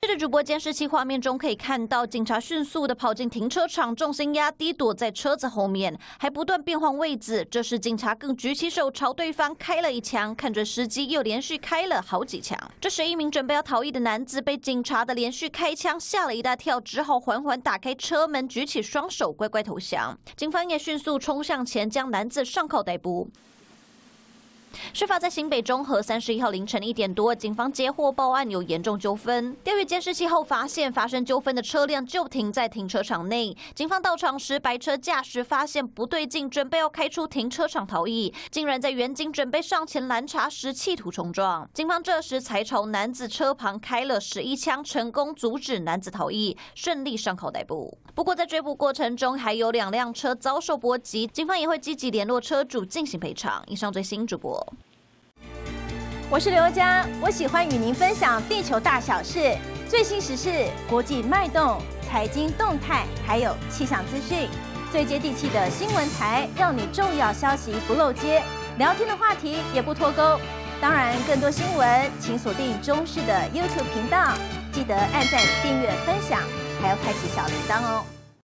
记者主播监视器画面中可以看到，警察迅速地跑进停车场，重心压低，躲在车子后面，还不断变换位置。这时，警察更举起手朝对方开了一枪，看准时机又连续开了好几枪。这时，一名准备要逃逸的男子被警察的连续开枪吓了一大跳，只好缓缓打开车门，举起双手乖乖投降。警方也迅速冲向前，将男子上铐逮捕。 事发在新北中和31号凌晨1点多，警方接获报案有严重纠纷。调阅监视器后发现，发生纠纷的车辆就停在停车场内。警方到场时，白车驾驶发现不对劲，准备要开出停车场逃逸，竟然在远警准备上前拦查时企图冲撞。警方这时才朝男子车旁开了11枪，成功阻止男子逃逸，顺利上铐逮捕。不过在追捕过程中，还有2辆车遭受波及，警方也会积极联络车主进行赔偿。以上最新主播。 我是刘佳，我喜欢与您分享地球大小事、最新时事、国际脉动、财经动态，还有气象资讯，最接地气的新闻台，让你重要消息不漏接，聊天的话题也不脱钩。当然，更多新闻请锁定中视的 YouTube 频道，记得按赞、订阅、分享，还要开启小铃铛哦。